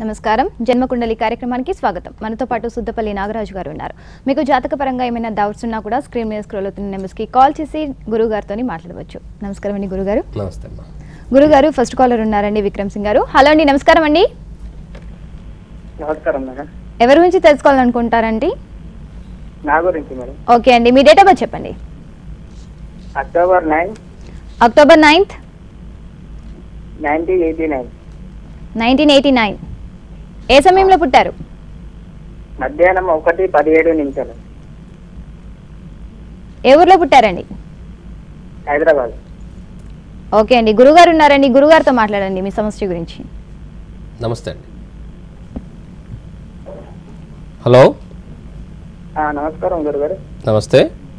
నమస్కారం జన్మకుండలి కార్యక్రమానికి స్వాగతం. మనతో పాటు సుద్దపల్లి నాగరాజు గారు ఉన్నారు. మీకు జాతకపరంగా ఏమైనా డౌట్స్ ఉన్నా కూడా స్క్రీన్ మీద స్క్రోల్ అవుతున్న నెంబర్స్ కి కాల్ చేసి గురువు గారితో మాట్లాడవచ్చు. నమస్కారం అండి గురుగారు. నమస్తే అమ్మా. గురుగారు ఫస్ట్ కాలర్ ఉన్నారండి విక్రమ్ సింగ్ గారు. హలో అండి, నమస్కారం అండి. నమస్కారం మేడం. ఎవరి గురించి తెలుసుకోవాలనుకుంటారండి? నా గురించి మేడం. ఓకే అండి, మీ డేట్ ఆఫ్ బర్త్ చెప్పండి. October 9, October 9th, 1989. 1989. ఏ సమయంలో పుట్టారు? మధ్యాహ్నం 1:17 నిమిషాలు. ఏ ఊర్లో పుట్టారండి? హైదరాబాద్. ఓకే అండి, గురుగారు ఉన్నారండి, గురుగారితో మాట్లాడండి మీ సమస్య గురించి. నమస్తే అండి. హలో. నమస్కారం గురుగారు. నమస్తే.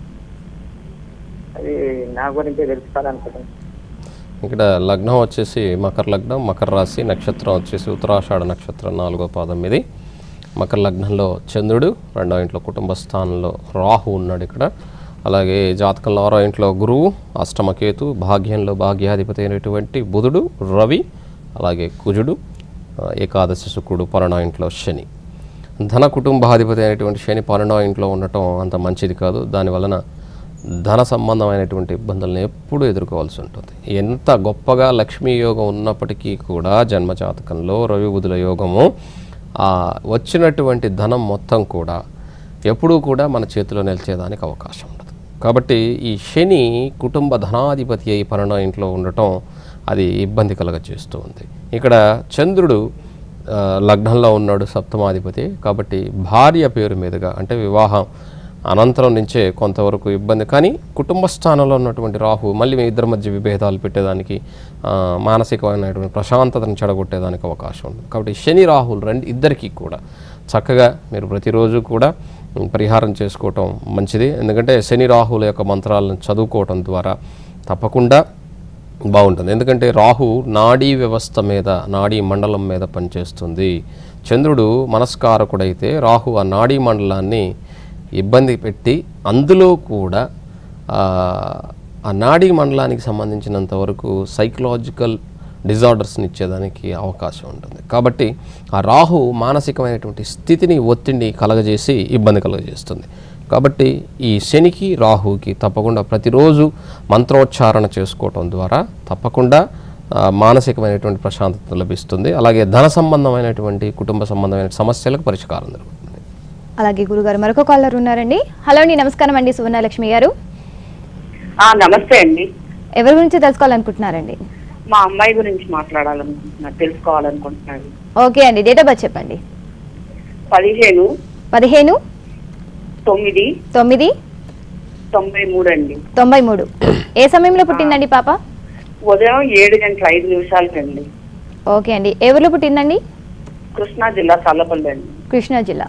అది నా గురించి తెలుసుకోవాలనుకుంటున్నాను. ఇక్కడ లగ్నం వచ్చేసి మకర లగ్నం, మకర రాశి, నక్షత్రం వచ్చేసి ఉత్తరాషాఢ నక్షత్రం 4వ పాదం ఇది. మకర లగ్నంలో చంద్రుడు, 2వ ఇంట్లో కుటుంబ స్థానంలో రాహు ఉన్నాడు ఇక్కడ. అలాగే జాతకంలో 6వ ఇంట్లో గురువు, అష్టమ కేతు, భాగ్యంలో భాగ్యాధిపతి అయినటువంటి బుధుడు, రవి, అలాగే కుజుడు, ఏకాదశి శుక్రుడు, 12వ ఇంట్లో శని. ధన కుటుంబాధిపతి అయినటువంటి శని 12వ ఇంట్లో ఉండటం అంత మంచిది కాదు. దానివలన ధన సంబంధమైనటువంటి ఇబ్బందులను ఎప్పుడూ ఎదుర్కోవాల్సి ఉంటుంది. ఎంత గొప్పగా లక్ష్మీ యోగం ఉన్నప్పటికీ కూడా జన్మజాతకంలో రవి బుధుల యోగము వచ్చినటువంటి ధనం మొత్తం కూడా ఎప్పుడూ కూడా మన చేతిలో నిలిచేదానికి అవకాశం ఉండదు. కాబట్టి ఈ శని కుటుంబ ధనాధిపతి అయి 12వ ఇంట్లో ఉండటం అది ఇబ్బంది కలగచేస్తూ ఉంది. ఇక్కడ చంద్రుడు లగ్నంలో ఉన్నాడు, సప్తమాధిపతి. కాబట్టి భార్య పేరు మీదుగా అంటే వివాహం అనంతరం నుంచే కొంతవరకు ఇబ్బంది. కానీ కుటుంబ స్థానంలో ఉన్నటువంటి రాహు మళ్ళీ మీ ఇద్దరి మధ్య విభేదాలు పెట్టేదానికి, మానసికమైనటువంటి ప్రశాంతతను చెడగొట్టేదానికి అవకాశం ఉంది. కాబట్టి శని రాహులు ఇద్దరికీ కూడా చక్కగా మీరు ప్రతిరోజు కూడా పరిహారం చేసుకోవటం మంచిది. ఎందుకంటే శని రాహుల యొక్క మంత్రాలను చదువుకోవటం ద్వారా తప్పకుండా బాగుంటుంది. ఎందుకంటే రాహు నాడీ వ్యవస్థ మీద, నాడీ మండలం మీద పనిచేస్తుంది. చంద్రుడు మనస్కారకుడైతే రాహు ఆ నాడీ మండలాన్ని ఇబ్బంది పెట్టి అందులో కూడా ఆ నాడీ మండలానికి సంబంధించినంత వరకు సైకలాజికల్ డిజార్డర్స్ని ఇచ్చేదానికి అవకాశం ఉంటుంది. కాబట్టి ఆ రాహు మానసికమైనటువంటి స్థితిని, ఒత్తిడిని కలగజేసి ఇబ్బంది కలగజేస్తుంది. కాబట్టి ఈ శనికి రాహుకి తప్పకుండా ప్రతిరోజు మంత్రోచ్చారణ చేసుకోవటం ద్వారా తప్పకుండా మానసికమైనటువంటి ప్రశాంతత లభిస్తుంది. అలాగే ధన సంబంధమైనటువంటి, కుటుంబ సంబంధమైన సమస్యలకు పరిష్కారం దొరుకుతుంది. అలాగే గురుగారు మరొక కాలర్ ఉన్నారండి. హలో అండి, నమస్కారం అండి. సువర్ణలక్ష్మి గారు. నమస్తే అండి. ఎవరి గురించి తెలుసుకోవాలనుకుంటున్నారండి? మా అమ్మాయి గురించి మాట్లాడాలనుకుంటున్నారు, తెలుసుకోవాలనుకుంటున్నారు. ఓకే అండి, డేట్ ఆఫ్ బర్త్ చెప్పండి. 15, 9, 93 అండి. 93. ఏ సమయంలో పుట్టిందండి పాప? ఉదయం 7:05 అండి. ఓకే అండి, ఏ ఊర్లో పుట్టిందండి? కృష్ణా జిల్లా, చల్లపల్లి అండి. కృష్ణా జిల్లా.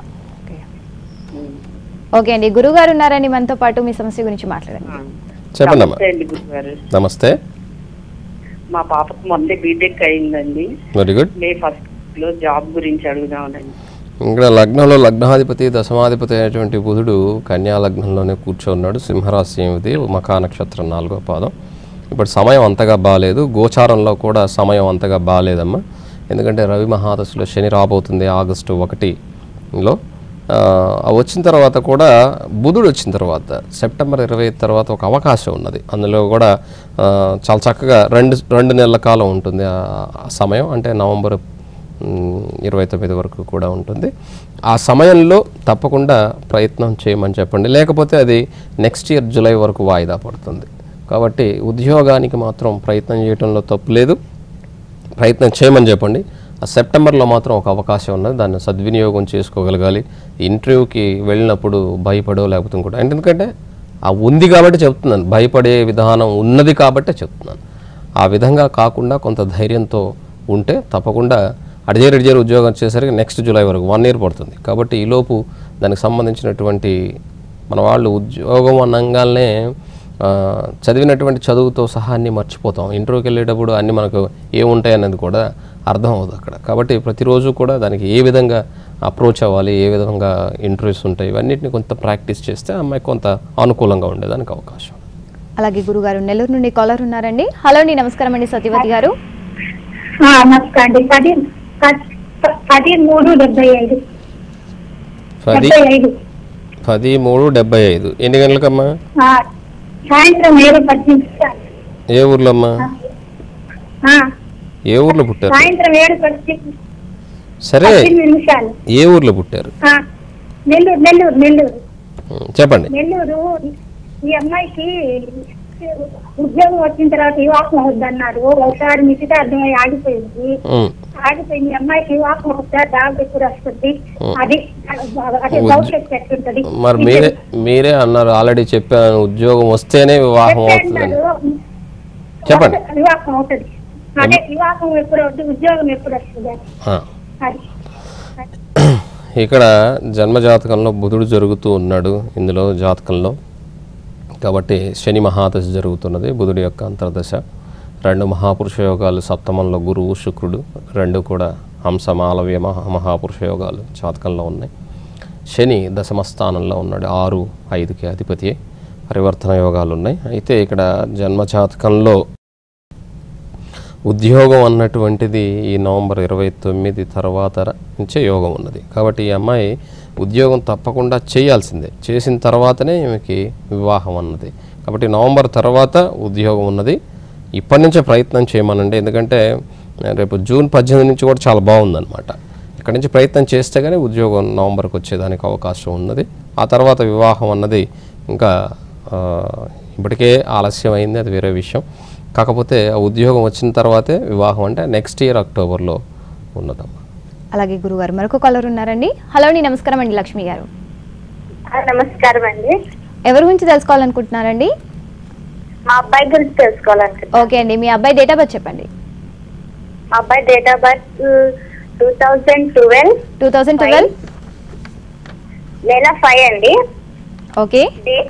ఓకే అండి, గురుగారు ఉన్నారండి మనతో పాటు, మీ సమస్య గురించి మాట్లాడండి. చెప్పండి. గురుగారు నమస్తే. మా పాపకు మొన్నే బీటెక్ అయిందండి. Very good. మే 1 లో జాబ్ గురించి అడుగుదామండి. ఇక్కడ లగ్నంలో లగ్నాధిపతి, దశమాధిపతి అయినటువంటి బుధుడు కన్యా లగ్నంలోనే కూర్చోన్నాడు. సింహరాశి ఇది, మఖా నక్షత్రం 4వ పాదం. ఇప్పుడు సమయం అంతగా బాగాలేదు, గోచారంలో కూడా సమయం అంతగా బాగాలేదమ్మా. ఎందుకంటే రవి మహాదశలో శని రాబోతుంది ఆగస్టు 1లో. వచ్చిన తర్వాత కూడా బుధుడు వచ్చిన తర్వాత సెప్టెంబర్ 25 తర్వాత ఒక అవకాశం ఉన్నది. అందులో కూడా చాలా చక్కగా రెండు నెలల కాలం ఉంటుంది ఆ సమయం. అంటే నవంబర్ 29 వరకు కూడా ఉంటుంది. ఆ సమయంలో తప్పకుండా ప్రయత్నం చేయమని చెప్పండి. లేకపోతే అది నెక్స్ట్ ఇయర్ జూలై వరకు వాయిదా పడుతుంది. కాబట్టి ఉద్యోగానికి మాత్రం ప్రయత్నం చేయడంలో తప్పు లేదు, ప్రయత్నం చేయమని చెప్పండి. ఆ సెప్టెంబర్లో మాత్రం ఒక అవకాశం ఉన్నది, దాన్ని సద్వినియోగం చేసుకోగలగాలి. ఇంటర్వ్యూకి వెళ్ళినప్పుడు భయపడో లేకపోతే ఇంకోటి, ఎందుకంటే ఆ ఉంది కాబట్టి చెప్తున్నాను, భయపడే విధానం ఉన్నది కాబట్టే చెప్తున్నాను. ఆ విధంగా కాకుండా కొంత ధైర్యంతో ఉంటే తప్పకుండా అడిజేరు ఉద్యోగం వచ్చేసరికి నెక్స్ట్ జూలై వరకు 1 year పడుతుంది. కాబట్టి ఈలోపు దానికి సంబంధించినటువంటి మన వాళ్ళు ఉద్యోగం అనగానే చదివినటువంటి చదువుతో సహా అన్నీ మర్చిపోతాం. ఇంటర్వ్యూకి వెళ్ళేటప్పుడు అన్నీ మనకు ఏముంటాయి అనేది కూడా అర్థం అవుతుంది అక్కడ. కాబట్టి ప్రతిరోజు కూడా దానికి ఏ విధంగా అప్రోచ్ అవ్వాలి, ఏ విధంగా ఇంటర్వ్యూస్ ఉంటాయి, ఇవన్నిటిని కొంత ప్రాక్టీస్ చేస్తే అమ్మాయి కొంత అనుకూలంగా ఉండేదానికి అవకాశం. అలాగే గురుగారు నెల్లూరు నుండి కాలర్ ఉన్నారండి. హలో అండి, నమస్కారం అండి. సత్యవతి గారు. నమస్కారం అండి. 13:75. 13:75. ఎన్ని గంటలకమ్మా? సాయంత్రం 7:10. ఏ ఊర్లో అమ్మా? ఏ ఊర్లో పుట్టారు? సాయంత్రం 7:10. సరే, ఏ ఊర్లో పుట్టారు? నెల్లూరు. చెప్పండి. నెల్లూరు. ఈ అమ్మాయికి ఉద్యోగం వచ్చిన తర్వాత వివాహం అవుద్దన్నారు. ఒకసారి నిశ్చితార్థమై ఆగిపోయింది. ఆగిపోయింది. అమ్మాయికి వివాహం అవుతా డాక్టర్ ఎప్పుడు వస్తుంది, అది భవిష్యత్తు ఎట్టుంటది. మరి మీరే అన్నారు, ఆల్రెడీ చెప్పాను, ఉద్యోగం వస్తేనే వివాహం అవుతుంది. చెప్పండి. వివాహం అవుతుంది. అదే వివాహం ఎప్పుడు అవుతుంది, ఉద్యోగం ఎప్పుడు వస్తుంది అది. ఇక్కడ జన్మజాతకంలో బుధుడు జరుగుతూ ఉన్నాడు ఇందులో జాతకంలో. కాబట్టి శని మహాదశ జరుగుతున్నది, బుధుడి యొక్క అంతర్దశ. 2 మహాపురుష యోగాలు సప్తమంలో గురువు శుక్రుడు, 2 కూడా హంస మాలవ్య మహాపురుష యోగాలు జాతకంలో ఉన్నాయి. శని దశమ స్థానంలో ఉన్నాడు, 6, 5కి అధిపతి. పరివర్తన యోగాలు ఉన్నాయి. అయితే ఇక్కడ జన్మజాతకంలో ఉద్యోగం అన్నటువంటిది ఈ నవంబర్ 29 తర్వాత నుంచే యోగం ఉన్నది. కాబట్టి ఈ అమ్మాయి ఉద్యోగం తప్పకుండా చేయాల్సిందే, చేసిన తర్వాతనే ఈమెకి వివాహం అన్నది. కాబట్టి నవంబర్ తర్వాత ఉద్యోగం ఉన్నది. ఇప్పటి నుంచే ప్రయత్నం చేయమనండి, ఎందుకంటే రేపు జూన్ 18 నుంచి కూడా చాలా బాగుందన్నమాట. ఇక్కడ నుంచి ప్రయత్నం చేస్తే కానీ ఉద్యోగం నవంబర్కి వచ్చేదానికి అవకాశం ఉన్నది. ఆ తర్వాత వివాహం అన్నది ఇంకా ఇప్పటికే ఆలస్యం అయింది, అది వేరే విషయం. కాకపోతే ఆ ఉద్యోగం వచ్చిన తర్వాతే వివాహం, అంటే నెక్స్ట్ ఇయర్ అక్టోబర్లో ఉన్నదమ్మా. అలాగే గురుగారు మరొక కాలర్ ఉన్నారండి. హలో అండి, నమస్కారం అండి. లక్ష్మి గారు. నమస్కారం అండి. ఎవరి గురించి తెలుసుకోవాలనుకుంటున్నారండి? మా అబ్బాయి గురించి తెలుసుకోవాలనుకుంటున్నాను. ఓకే అండి, మీ అబ్బాయి డేట్ ఆఫ్ బర్త్ చెప్పండి. మా అబ్బాయి డేట్ ఆఫ్ బర్త్ 2012 నెల 5 అండి. ఓకే. డేట్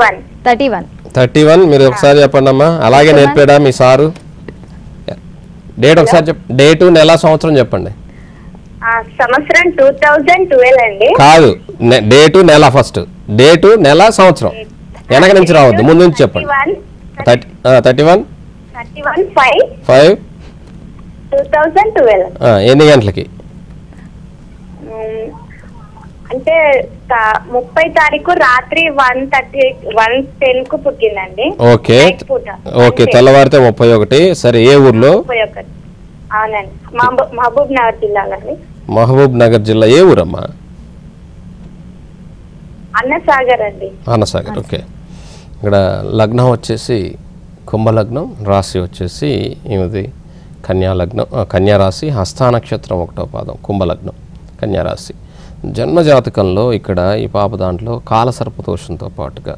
31. మీరు ఒకసారి చెప్పండి అమ్మా. అలాగే నేర్పాడా మీ సారు? డేట్ ఒకసారి డేటు, నెల, సంవత్సరం చెప్పండి. సంవత్సరం 2012 అండి. కాదు, డేటు, నెల. ఫస్ట్ డేటు, నెల, సంవత్సరం. వెనక నుంచి రావద్దు, ముందు నుంచి చెప్పండి. 31/5/2012. ఎన్ని గంటలకి? అంటే 30 తారీఖు రాత్రి 1:10కు పుట్టిందండి. ఓకే ఓకే, తెల్లవారితే 31. సరే, ఏ ఊర్లో? 31. అవునండి, మహబూబ్ నగర్ జిల్లాలండి. మహబూబ్ నగర్ జిల్లా ఏ ఊరమ్మా? అన్నసాగర్ అండి. అన్నసాగర్. ఓకే. ఇక్కడ లగ్నం వచ్చేసి కుంభలగ్నం, రాశి వచ్చేసి ఏమిది కన్యాలగ్నం, కన్యారాశి, హస్త నక్షత్రం 1వ పాదం, కుంభలగ్నం, కన్యారాశి. జన్మజాతకంలో ఇక్కడ ఈ పాప దాంట్లో కాలసర్పదోషంతో పాటుగా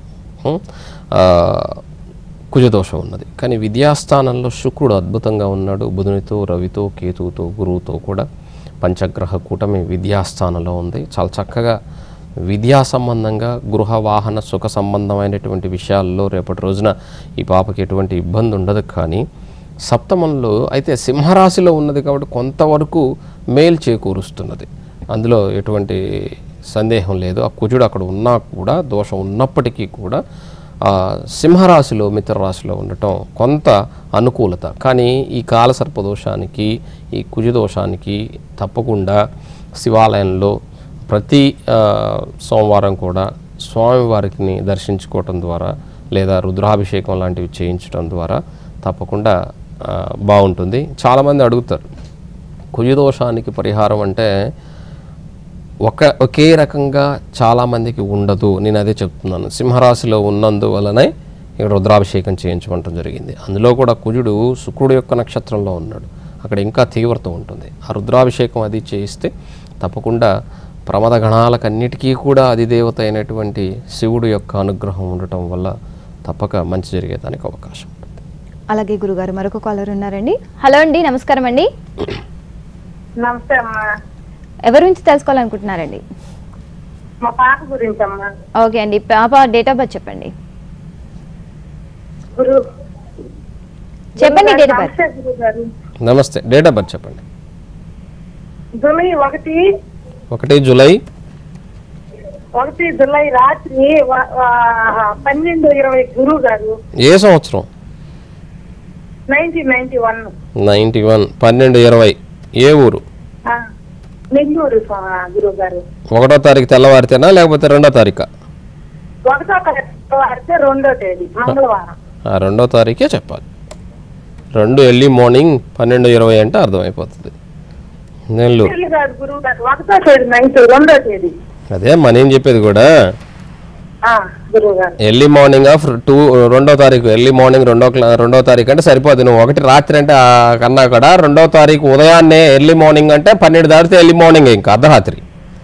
కుజదోషం ఉన్నది. కానీ విద్యాస్థానంలో శుక్రుడు అద్భుతంగా ఉన్నాడు, బుధునితో, రవితో, కేతువుతో, గురువుతో కూడా పంచగ్రహ కూటమి విద్యాస్థానంలో ఉంది. చాలా చక్కగా విద్యా సంబంధంగా, గృహ వాహన సుఖ సంబంధమైనటువంటి విషయాల్లో రేపటి రోజున ఈ పాపకి ఎటువంటి ఇబ్బంది ఉండదు. కానీ సప్తమంలో అయితే సింహరాశిలో ఉన్నది కాబట్టి కొంతవరకు మేలు చేకూరుస్తున్నది, అందులో ఎటువంటి సందేహం లేదు. ఆ కుజుడు అక్కడ ఉన్నా కూడా, దోషం ఉన్నప్పటికీ కూడా సింహరాశిలో, మిత్రరాశిలో ఉండటం కొంత అనుకూలత. కానీ ఈ కాలసర్పదోషానికి, ఈ కుజదోషానికి తప్పకుండా శివాలయంలో ప్రతి సోమవారం కూడా స్వామివారిని దర్శించుకోవటం ద్వారా, లేదా రుద్రాభిషేకం లాంటివి చేయించడం ద్వారా తప్పకుండా బాగుంటుంది. చాలామంది అడుగుతారు కుజదోషానికి పరిహారం అంటే ఒకే రకంగా చాలామందికి ఉండదు. నేను అదే చెప్తున్నాను. సింహరాశిలో ఉన్నందువలనే ఇక్కడ రుద్రాభిషేకం చేయించమంటం జరిగింది. అందులో కూడా కుజుడు శుక్రుడు యొక్క నక్షత్రంలో ఉన్నాడు, అక్కడ ఇంకా తీవ్రత ఉంటుంది. ఆ రుద్రాభిషేకం అది చేయిస్తే తప్పకుండా ప్రమద గణాలకన్నిటికీ కూడా అధిదేవత అయినటువంటి శివుడు యొక్క అనుగ్రహం ఉండటం వల్ల తప్పక మంచి జరిగేదానికి అవకాశం ఉంటుంది. అలాగే గురుగారు మరొక కాలర్ ఉన్నారండి. హలో అండి, నమస్కారం అండి. నమస్కారం. ఎవరి గురించి తెలుసుకోవాలనుకుంటున్నారండి? మా పాప గురించి అమ్మా. ఓకే అండి, పాప డేట్ ఆఫ్ బర్త్ చెప్పండి. చెప్పండి డేట్ ఆఫ్ బర్త్. నమస్తే, డేట్ ఆఫ్ బర్త్ చెప్పండి. జూలై 1 జూలై రాత్రి 12:20 గురువు గారు. ఏ సంవత్సరం? 1991. 12:20. ఏ ఊరు? నెల్లూరు గురువు గారు. 1వ తారీఖు తెల్లవారితేనా లేకపోతే 2వ తారీఖు? 1వ తారీఖు 2వ తేదీ మంగళవారం. 2వ తారీఖే చెప్పాలి. 2 ఎర్లీ మార్నింగ్ 12:20 అంటే అర్థమైపోతుంది. నెల్లూరు. గురువు గారు 1వ తేదీ నైట్ 2వ తేదీ. అదే నేను చెప్పేది కూడా ఎర్లీ మార్నింగ్ ఆఫ్ 2వ తారీఖు, ఎర్లీ మార్నింగ్ 2వ తారీఖు అంటే సరిపోదు. నువ్వు 1 రాత్రి అంటే కన్నా కూడా 2వ తారీఖు ఉదయాన్నే ఎర్లీ మార్నింగ్ అంటే 12 దాటితే ఎర్లీ మార్నింగ్, ఇంకా అర్ధరాత్రి.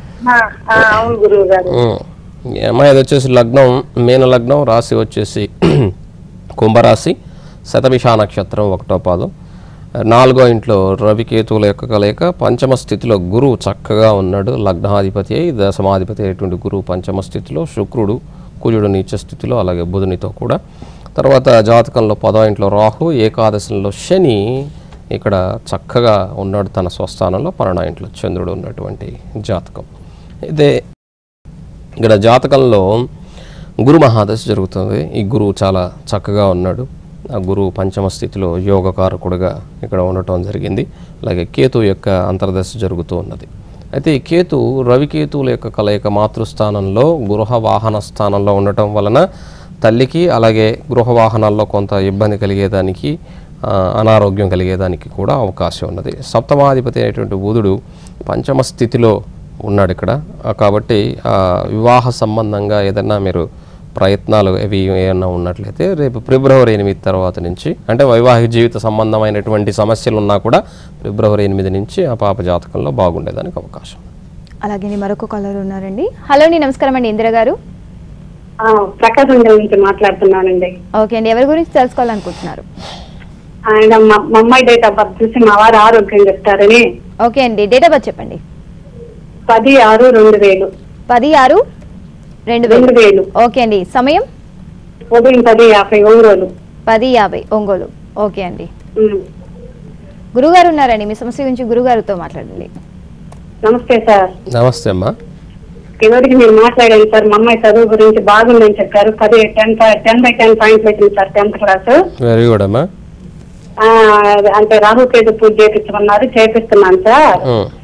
అమ్మాయి అది వచ్చేసి లగ్నం మీన లగ్నం, రాశి వచ్చేసి కుంభరాశి, శతభిష నక్షత్రం 1వ పాదం, 4వ ఇంట్లో రవికేతువుల యొక్క కలయిక, పంచమ స్థితిలో గురువు చక్కగా ఉన్నాడు. లగ్నాధిపతి అయి దశమాధిపతి అయినటువంటి గురువు పంచమ స్థితిలో, శుక్రుడు కుజుడు నీచ స్థితిలో, అలాగే బుధునితో కూడా. తర్వాత జాతకంలో 10వ ఇంట్లో రాహు, ఏకాదశంలో శని ఇక్కడ చక్కగా ఉన్నాడు తన స్వస్థానంలో. 12వ ఇంట్లో చంద్రుడు ఉన్నటువంటి జాతకం. అయితే ఇక్కడ జాతకంలో గురు మహాదశ జరుగుతుంది. ఈ గురువు చాలా చక్కగా ఉన్నాడు. ఆ గురువు పంచమ స్థితిలో యోగకారకుడుగా ఇక్కడ ఉండటం జరిగింది. అలాగే కేతు యొక్క అంతర్దశ జరుగుతూ ఉన్నది. అయితే ఈ కేతు రవికేతువుల యొక్క కలయిక మాతృస్థానంలో గృహ వాహన స్థానంలో ఉండటం వలన తల్లికి అలాగే గృహ వాహనాల్లో కొంత ఇబ్బంది కలిగేదానికి, అనారోగ్యం కలిగేదానికి కూడా అవకాశం ఉన్నది. సప్తమాధిపతి అయినటువంటి బుధుడు పంచమ స్థితిలో ఉన్నాడు ఇక్కడ. కాబట్టి వివాహ సంబంధంగా ఏదన్నా మీరు ప్రయత్నాలు అవి ఏమన్నా ఉన్నట్లయితే రేపు ఫిబ్రవరి 8 తర్వాత నుంచి, అంటే వైవాహిక జీవిత సంబంధమైనటువంటి సమస్యలు ఉన్నా కూడా ఫిబ్రవరి 8 నుంచి ఆ పాప జాతకంలో బాగుండేదానికి అవకాశం. అలాగే మరొక కాలర్ ఉన్నారండి. హలో అండి, నమస్కారం అండి. ఇందిర గారు. ప్రకాశం నుంచి మాట్లాడుతున్నానండి. ఓకే అండి, ఎవరి గురించి తెలుసుకోవాలనుకుంటున్నారు? ఆయన మా అమ్మాయి డేట్ ఆఫ్ బర్త్ చూసి మా వారు ఆరోగ్యం చెప్తారని. ఓకే అండి, డేట్ ఆఫ్ బర్త్ చెప్పండి. 10/6/2000. 10/6/2000. ఓకే అండి, సమయం ఉదయం 10:50 ఒంగోలు. 10:50 ఒంగోలు. ఓకే అండి. గురుగారు ఉన్నారండి, మీ సమస్య గురించి గురుగారితో మాట్లాడాలి. నమస్తే సార్. నమస్తే అమ్మా. ఇదివరకు మీరు మాట్లాడాను సార్. మా అమ్మాయి చదువు గురించి బాగుందని చెప్పారు. 10/10 పాయింట్లు వచ్చింది sir 10th class. Very good అమ్మా. అంటే రాహుకేతు పూజ చేపించమన్నారు, చేపిస్తున్నాను సార్.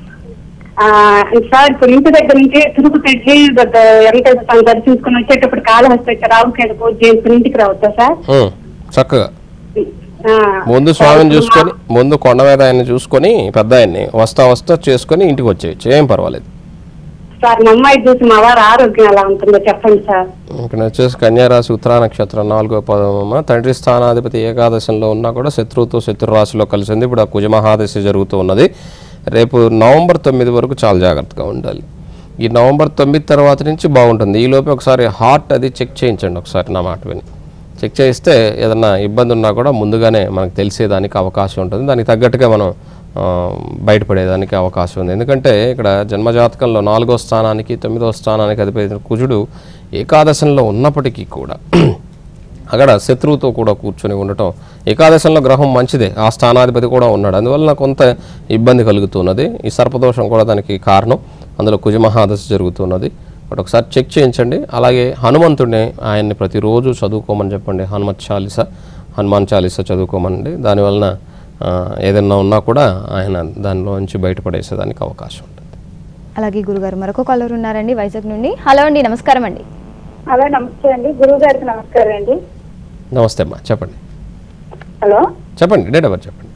సార్ ఇప్పుడు ఇంటి దగ్గర నుంచి తిరుపతి వెంకటేశ్వర దర్శించుకుని వచ్చేటప్పుడు కాళహస్తి రాహుకేతు పూజ చేసుకుని ఇంటికి రావచ్చా సార్? చక్కగా ముందు స్వామిని చూసుకొని, ముందు కొండ మీద ఆయన చూసుకొని, పెద్ద ఆయన్ని వస్తా చేసుకొని ఇంటికి వచ్చేయచ్చు, ఏం పర్వాలేదు సార్. మా అమ్మాయి చూసి మా వారు ఆరోగ్యం ఎలా ఉంటుందో చెప్పండి సార్. ఇక్కడ వచ్చేసి కన్యారాశి, ఉత్తరా నక్షత్రం 4వ పాదం. తండ్రి స్థానాధిపతి ఏకాదశంలో ఉన్నా కూడా శత్రువుతో శత్రు రాశిలో కలిసింది. ఇప్పుడు ఆ కుజ మహాదశ జరుగుతూ ఉన్నది. రేపు నవంబర్ 9 వరకు చాలా జాగ్రత్తగా ఉండాలి. ఈ నవంబర్ 9 తర్వాత నుంచి బాగుంటుంది. ఈలోపు ఒకసారి హార్ట్ అది చెక్ చేయించండి. ఒకసారి నా మాట విని చెక్ చేయిస్తే ఏదన్నా ఇబ్బంది ఉన్నా కూడా ముందుగానే మనకు తెలిసేదానికి అవకాశం ఉంటుంది. దానికి తగ్గట్టుగా మనం బయటపడేదానికి అవకాశం ఉంది. ఎందుకంటే ఇక్కడ జన్మజాతకంలో 4వ స్థానానికి 9వ స్థానానికి అధిపతి కుజుడు ఏకాదశంలో ఉన్నప్పటికీ కూడా అక్కడ శత్రువుతో కూడా కూర్చొని ఉండటం, ఏకాదశంలో గ్రహం మంచిదే, ఆ స్థానాధిపతి కూడా ఉన్నాడు, అందువల్ల కొంత ఇబ్బంది కలుగుతున్నది. ఈ సర్పదోషం కూడా దానికి కారణం. అందులో కుజ మహాదశ జరుగుతున్నది. బట్ ఒకసారి చెక్ చేయించండి. అలాగే హనుమంతుడిని ఆయన్ని ప్రతిరోజు చదువుకోమని చెప్పండి. హనుమాన్ చాలీస చదువుకోమనండి. దానివలన ఏదైనా ఉన్నా కూడా ఆయన దానిలో నుంచి బయటపడేసేదానికి అవకాశం ఉంటుంది. అలాగే గురుగారు మరొక కాలర్ ఉన్నారండి వైజాగ్ నుండి. హలో అండి, నమస్కారం అండి. హలో నమస్తే అండి. గురువు గారికి నమస్కారం అండి. నమస్తే అమ్మా, చెప్పండి. హలో చెప్పండి, డేట్ ఆఫ్ బర్త్ చెప్పండి.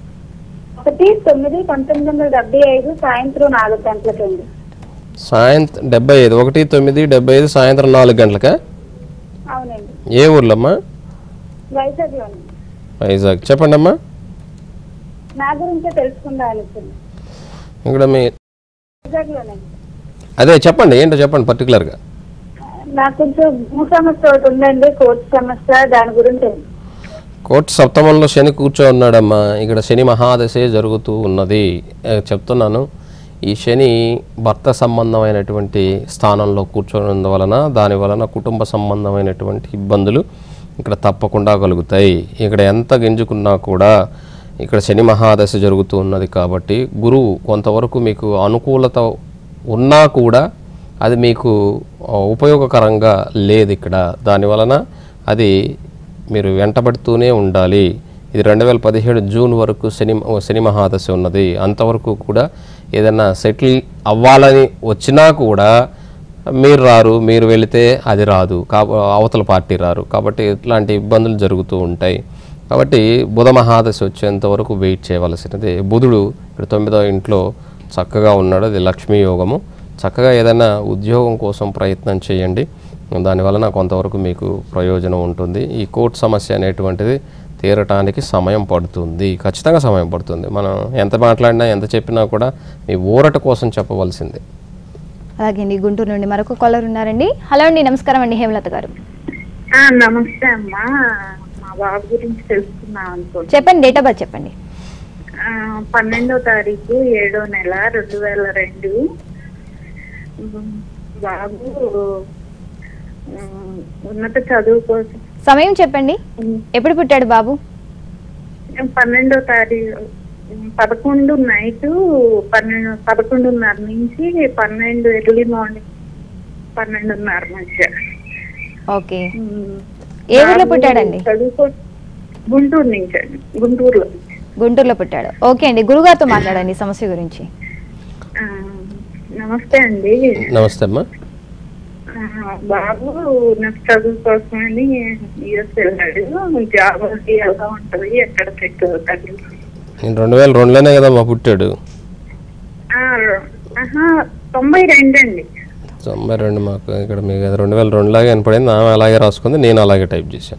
1/9/1975 సాయంత్రం 4 గంటలకండి. సాయంత్రం 1/9/75 సాయంత్రం 4 గంటలకా? అవునండి. ఏ ఊర్లమ్మా? వైజాగ్లోనే. వైజాగ్. చెప్పండి అమ్మా. నా గురించే తెలుసుకుందా అనుకుంది. ఇక్కడ మీ వైజాగ్లోనే. అదే చెప్పండి, ఏంటో చెప్పండి పర్టికులర్గా. నాకు కొంచెం భూ సమస్య ఒకటి ఉందండి, కోర్టు సమస్య, దాని గురించి. కోర్టు సప్తమంలో శని కూర్చో ఉన్నాడమ్మా. ఇక్కడ శని మహాదశే జరుగుతూ ఉన్నది. చెప్తున్నాను, ఈ శని భర్త సంబంధమైనటువంటి స్థానంలో కూర్చోవడం వలన దాని వలన కుటుంబ సంబంధమైనటువంటి ఇబ్బందులు ఇక్కడ తప్పకుండా కలుగుతాయి. ఇక్కడ ఎంత గింజుకున్నా కూడా ఇక్కడ శని మహాదశ జరుగుతూ ఉన్నది కాబట్టి గురువు కొంతవరకు మీకు అనుకూలత ఉన్నా కూడా అది మీకు ఉపయోగకరంగా లేదు ఇక్కడ. దానివలన అది మీరు వెంటబడుతూనే ఉండాలి. ఇది 2017 జూన్ వరకు శని మహాదశ ఉన్నది. అంతవరకు కూడా ఏదైనా సెటిల్ అవ్వాలని వచ్చినా కూడా మీరు రారు, మీరు వెళితే అది రాదు, అవతల పార్టీ రారు, కాబట్టి ఇట్లాంటి ఇబ్బందులు జరుగుతూ ఉంటాయి. కాబట్టి బుధ మహాదశ వచ్చేంత వరకు వెయిట్ చేయవలసినది. బుధుడు ఇక్కడ 9వ ఇంట్లో చక్కగా ఉన్నాడు, అది లక్ష్మీ యోగము. చక్కగా ఏదైనా ఉద్యోగం కోసం ప్రయత్నం చేయండి, దానివలన కొంతవరకు మీకు ప్రయోజనం ఉంటుంది. ఈ కోర్టు సమస్య అనేటువంటిది తీరటానికి సమయం పడుతుంది, ఖచ్చితంగా సమయం పడుతుంది. మనం ఎంత మాట్లాడినా ఎంత చెప్పినా కూడా మీ ఊరట కోసం చెప్పవలసిందే. అలాగే అండి, గుంటూరు నుండి మరొక కాలర్ ఉన్నారండి. హలో అండి, నమస్కారం అండి హేమలత గారు. నమస్తే అమ్మా, మా బాబు గురించి తెలుసుకున్నాం అనుకోండి. చెప్పండి, డేట్ ఆఫ్ బర్త్ చెప్పండి. 12వ తారీఖు 7వ నెల 2002. బాబు ఉన్నత చదువు కోసం. సమయం చెప్పండి, ఎప్పుడు పుట్టాడు బాబు? 12వ తారీఖు 11 నైట్ 11:30 నుంచి 12 ఎర్లీ మార్నింగ్ 12:30 మధ్య. ఓకే, ఏ ఊర్లో పుట్టాడండి? గుంటూరు నుంచి అండి. గుంటూరులో పుట్టాడు. ఓకే అండి, గురుగారితో మాట్లాడండి సమస్య గురించి. నమస్తే అండి. నమస్తే అమ్మా. బాబు నాకు చదువు కోసమని యూఎస్ వెళ్ళాడు. జాబ్ అది ఎలా ఉంటది, ఎక్కడ సెట్ అవుతాడు? 2002లోనే కదమ్మా పుట్టాడు. 92 అండి. 92 మాకు ఇక్కడ మీకు 2002 లాగే వినపడింది. ఆమె అలాగే రాసుకుంది, నేను అలాగే టైప్ చేశాను.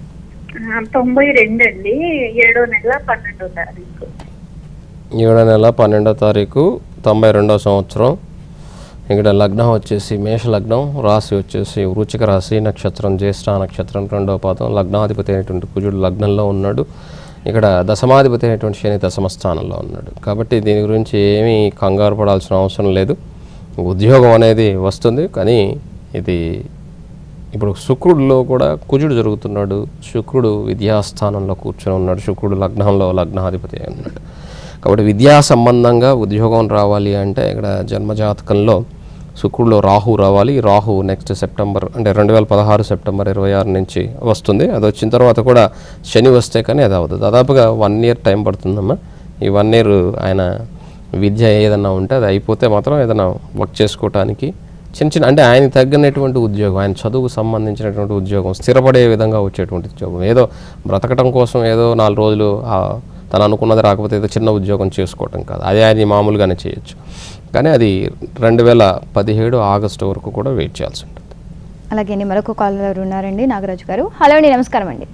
92 అండి. 7వ నెల 12వ తారీఖు. 7వ నెల 12వ తారీఖు 92వ సంవత్సరం. ఇక్కడ లగ్నం వచ్చేసి మేష లగ్నం, రాశి వచ్చేసి వృచ్చిక రాశి, నక్షత్రం జ్యేష్ఠ నక్షత్రం 2వ పాదం. లగ్నాధిపతి అయినటువంటి కుజుడు లగ్నంలో ఉన్నాడు. ఇక్కడ దశమాధిపతి అయినటువంటి శని దశమ స్థానంలో ఉన్నాడు. కాబట్టి దీని గురించి ఏమీ కంగారు పడాల్సిన అవసరం లేదు. ఉద్యోగం అనేది వస్తుంది, కానీ ఇది ఇప్పుడు శుక్రుడిలో కూడా కుజుడు జరుగుతున్నాడు. శుక్రుడు విద్యాస్థానంలో కూర్చొని ఉన్నాడు. శుక్రుడు లగ్నంలో లగ్నాధిపతి అయి ఉన్నాడు. కాబట్టి విద్యా సంబంధంగా ఉద్యోగం రావాలి అంటే ఇక్కడ జన్మజాతకంలో శుక్రుడిలో రాహు రావాలి. రాహు నెక్స్ట్ సెప్టెంబర్ అంటే 2016 సెప్టెంబర్ 26 నుంచి వస్తుంది. అది వచ్చిన తర్వాత కూడా శని వస్తే కానీ అది అవ్వదు. దాదాపుగా 1 ఇయర్ టైం పడుతుందమ్మా. ఈ 1 ఇయర్ ఆయన విద్య ఏదన్నా ఉంటే అది అయిపోతే మాత్రం ఏదైనా వర్క్ చేసుకోవటానికి చిన్న అంటే ఆయనకి తగ్గినటువంటి ఉద్యోగం, ఆయన చదువుకు సంబంధించినటువంటి ఉద్యోగం, స్థిరపడే విధంగా వచ్చేటువంటి ఉద్యోగం, ఏదో బ్రతకటం కోసం ఏదో 4 రోజులు తను అనుకున్నది రాకపోతే ఏదో చిన్న ఉద్యోగం చేసుకోవటం కాదు. అది ఆయన మామూలుగానే చేయొచ్చు, కానీ అది 2017 ఆగస్టు వరకు కూడా వెయిట్ చేయాల్సి ఉంటుంది. అలాగే మరొక కాలర్ ఉన్నారండి, నాగరాజు గారు. హలో అండి, నమస్కారం అండి.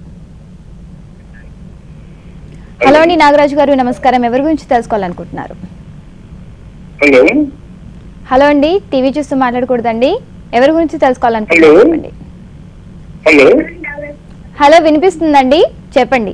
హలో అండి నాగరాజు గారు, నమస్కారం. ఎవరి గురించి తెలుసుకోవాలనుకుంటున్నారు? హలో అండి, టీవీ చూస్తూ మాట్లాడకూడదండి. ఎవరి గురించి తెలుసుకోవాలనుకుంటున్నారండి? హలో, వినిపిస్తుందండి, చెప్పండి.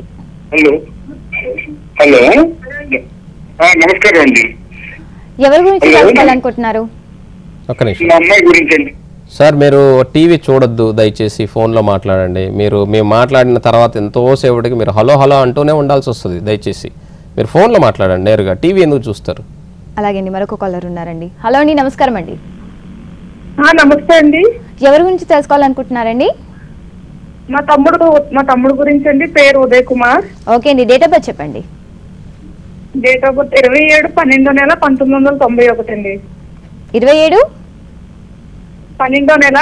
హలో, నమస్కారం అండి. ఎవరి గురించి తెలుసుకోవాలనుకుంటున్నారు? ఒక్క నిమిషం సార్, మీరు టీవీ చూడొద్దు దయచేసి, ఫోన్లో మాట్లాడండి. మేము మాట్లాడిన తర్వాత ఎంతోసేపటికి మీరు హలో హలో అంటూనే ఉండాల్సి వస్తుంది. దయచేసి మీరు ఫోన్లో మాట్లాడండి నేరుగా, టీవీ ఎందుకు చూస్తారు? అలాగే అండి, మరొక కాలర్ ఉన్నారండి. హలో అండి, నమస్కారం అండి. నమస్తే అండి. ఎవరి గురించి తెలుసుకోవాలనుకుంటున్నారండి? మా తమ్ముడు గురించి అండి. పేరు ఉదయ్ కుమార్. ఓకే అండి, డేట్ ఆఫ్ బర్త్ చెప్పండి. డేట్ ఆఫ్ బర్త్ 27 12వ నెల 1991 అండి. 27 12వ నెల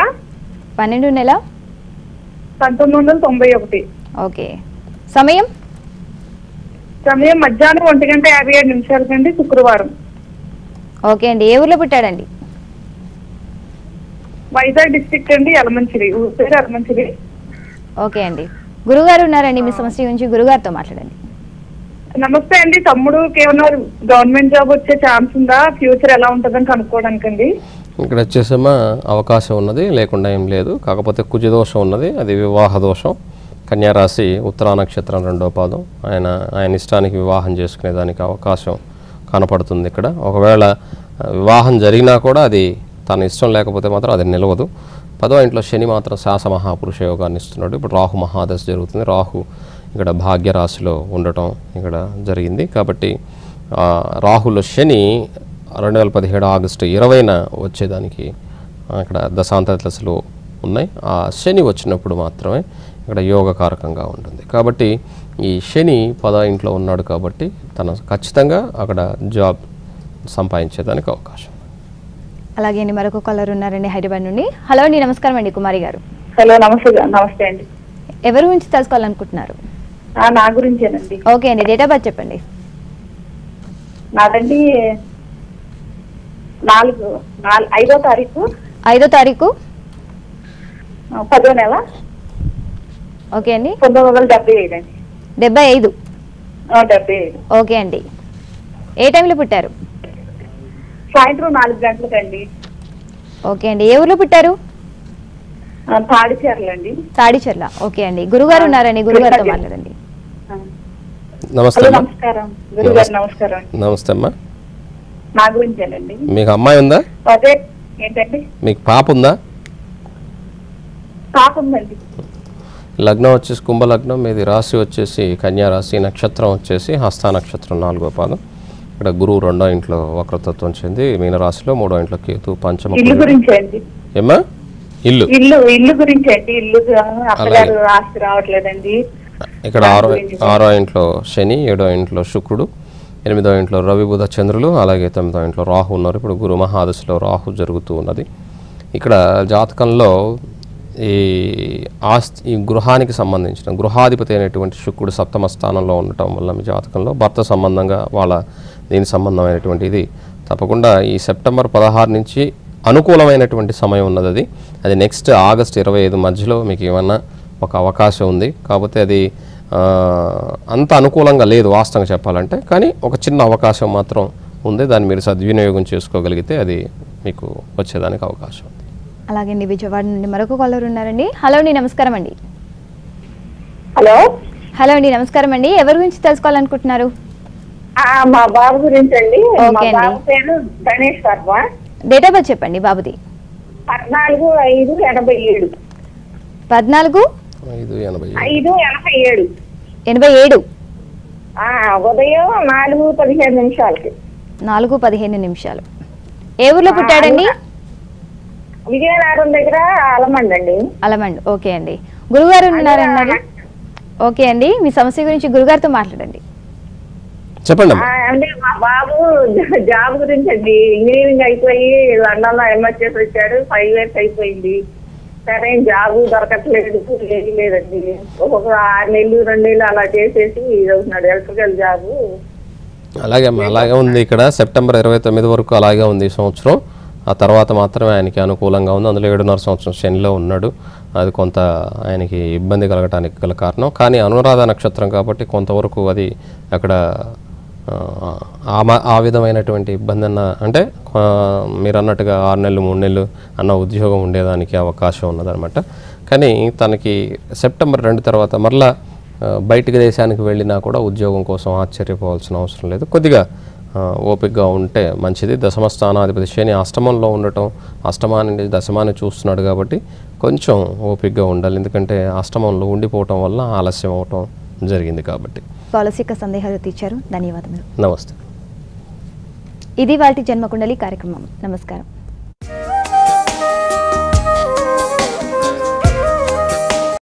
1991. ఓకే, సమయం మధ్యాహ్నం 1:57 అండి, శుక్రవారం. ఓకే అండి, ఏ ఊర్లో పుట్టాడండి? వైజాగ్ డిస్ట్రిక్ట్ అండి, యలమంచిలి. ఊరి పేరు యలమంచిలి. ఓకే అండి, గురుగారు ఉన్నారండి, మీ సమస్య గురించి గురుగారితో మాట్లాడండి. నమస్తే అండి. తమ్ముడుకి ఏమన్నా గవర్నమెంట్ జాబ్ వచ్చే ఛాన్స్ ఉందా? ఫ్యూచర్ ఎలా ఉంటుందని కనుక్కోవడానికి అండి. ఇక్కడ వచ్చేసేమా అవకాశం ఉన్నది, లేకుండా ఏం లేదు. కాకపోతే కుజదోషం ఉన్నది, అది వివాహ దోషం. కన్యారాశి, ఉత్తరా నక్షత్రం 2వ పాదం. ఆయన ఇష్టానికి వివాహం చేసుకునేదానికి అవకాశం కనపడుతుంది ఇక్కడ. ఒకవేళ వివాహం జరిగినా కూడా అది తన ఇష్టం లేకపోతే మాత్రం అది నిలవదు. 10వ ఇంట్లో శని మాత్రం శాస మహాపురుష యోగాన్ని ఇస్తున్నాడు. ఇప్పుడు రాహు మహాదశ జరుగుతుంది. రాహు ఇక్కడ భాగ్యరాశిలో ఉండటం ఇక్కడ జరిగింది. కాబట్టి రాహులో శని 2017 ఆగస్టు 20న వచ్చేదానికి అక్కడ దశాంతర దశలు ఉన్నాయి. ఆ శని వచ్చినప్పుడు మాత్రమే ఇక్కడ యోగకారకంగా ఉంటుంది. కాబట్టి ఈ శని 10వ ఇంట్లో ఉన్నాడు కాబట్టి తన ఖచ్చితంగా అక్కడ జాబ్ సంపాదించేదానికి అవకాశం. అలాగే అండి మరొక కాలర్ ఉన్నారండి హైదరాబాద్ నుండి. హలో అండి, నమస్కారం అండి కుమారి గారు. హలో నమస్తే అండి. ఎవరి గురించి తెలుసుకోవాలనుకుంటున్నారు? నా గురించేనండి. ఓకే అండి, డేట్ ఆఫ్ బర్త్ చెప్పండి. నాదండి 5వ తారీఖు 5వ తారీఖు 10వ నెల. ఓకే అండి. 1975 అండి. 75. 75. ఓకే అండి. ఏ టైంలో పుట్టారు? సాయంత్రం 4 గంటలకండి. ఓకే అండి. ఏ ఊర్లో పుట్టారు? తాడిచెర్లండి. తాడిచెర్ల. ఓకే అండి. గురుగారు ఉన్నారండి, గురుగారితో మాట్లాడండి. నమస్తే. నమస్కారం గురుగారు. నమస్కారం. నమస్తే అమ్మా. నా గురించేనండి. మీకు అమ్మాయి ఉందా? అదే ఏంటండి? మీకు పాప ఉందా? పాప ఉందండి. లగ్నం వచ్చేసి కుంభలగ్నం, మీది రాశి వచ్చేసి కన్యా రాశి, నక్షత్రం వచ్చేసి హస్త నక్షత్రం 4వ పాదం. ఇక్కడ గురువు 2వ ఇంట్లో వక్రతత్వం చెంది మీన రాశిలో 3వ ఇంట్లో కేతు పంచమ. ఇల్లు గురించి అండి. ఏమ్మా? ఇల్లు గురించి అండి. ఇల్లు అత్తగారు ఆస్తి రావట్లేదండి. ఇక్కడ 6వ ఇంట్లో శని, 7వ ఇంట్లో శుక్రుడు, 8వ ఇంట్లో రవి బుధ చంద్రులు, అలాగే 9వ ఇంట్లో రాహు ఉన్నారు. ఇప్పుడు గురు మహాదశలో రాహు జరుగుతూ ఉన్నది. ఇక్కడ జాతకంలో ఈ గృహానికి సంబంధించిన గృహాధిపతి అయినటువంటి శుక్రుడు 7వ స్థానంలో ఉండటం వల్ల మీ జాతకంలో భర్త సంబంధంగా దీని సంబంధమైనటువంటి ఇది తప్పకుండా ఈ సెప్టెంబర్ 16 నుంచి అనుకూలమైనటువంటి సమయం ఉన్నది. అది నెక్స్ట్ ఆగస్ట్ 25 మధ్యలో మీకు ఏమన్నా ఒక అవకాశం ఉంది. కాకపోతే అది అంత అనుకూలంగా లేదు వాస్తవంగా చెప్పాలంటే, కానీ ఒక చిన్న అవకాశం మాత్రం ఉంది. దాన్ని మీరు సద్వినియోగం చేసుకోగలిగితే అది మీకు వచ్చేదానికి అవకాశం ఉంది. అలాగే అండి విజయవాడ నుండి మరొక కాలర్ ఉన్నారండి. హలో అండి, నమస్కారం అండి. హలో అండి, నమస్కారం అండి. ఎవరి గురించి తెలుసుకోవాలనుకుంటున్నారు? మా బాబు గురించి అండి. ఓకే అండి. పేరు Ganesh Varma. Date of birth చెప్పండి బాబుది. 14/5/87. 14/5/87. 87. ఉదయం 4:15 4:15. ఏ ఊర్లో పుట్టాడండి? విజయనగరం దగ్గర అలమండ్. ఓకే అండి. గురుగారు ఉన్నారన్నారు. ఓకే అండి, మీ సమస్య గురించి గురుగారితో మాట్లాడండి. చెప్పండి. అంటే మా బాబు జాబ్ గురించి అండి. ఇంజనీరింగ్ అయిపోయి లండన్ లో ఎంఎస్ చేసి వచ్చాడు. 5 years అయిపోయింది. సరే జాబ్ దొరకట్లేదు, ఏది లేదండి. ఒక్కొక్క 6 నెలలు 2 నెలలు అలా చేసేసి చదువుతున్నాడు ఎలక్ట్రికల్ జాబ్. అలాగే ఉంది. ఇక్కడ సెప్టెంబర్ 29 వరకు అలాగే ఉంది ఈ సంవత్సరం. ఆ తర్వాత మాత్రమే ఆయనకి అనుకూలంగా ఉంది. అందులో 7.5 సంవత్సరం శనిలో ఉన్నాడు. అది కొంత ఆయనకి ఇబ్బంది కలగటానికి గల కారణం. కానీ అనురాధ నక్షత్రం కాబట్టి కొంతవరకు అది అక్కడ ఆ విధమైనటువంటి ఇబ్బంది అంటే మీరు అన్నట్టుగా 6 నెలలు 3 నెలలు అన్న ఉద్యోగం ఉండేదానికి అవకాశం ఉన్నదనమాట. కానీ తనకి సెప్టెంబర్ 2 తర్వాత మరలా బయటికి దేశానికి వెళ్ళినా కూడా ఉద్యోగం కోసం ఆశ్చర్యపోవాల్సిన అవసరం లేదు. కొద్దిగా ఓపికగా ఉంటే మంచిది. దశమ స్థానాధిపతి శని అష్టమంలో ఉండటం, అష్టమాన్ని దశమాన్ని చూస్తున్నాడు కాబట్టి కొంచెం ఓపికగా ఉండాలి. ఎందుకంటే అష్టమంలో ఉండిపోవటం వల్ల ఆలస్యం అవటం జరిగింది కాబట్టి. పాలసిక సందేహాలు తీర్చారు. ధన్యవాదములు. నమస్తే. ఇది వాటి జన్మకుండలి కార్యక్రమం. నమస్కారం.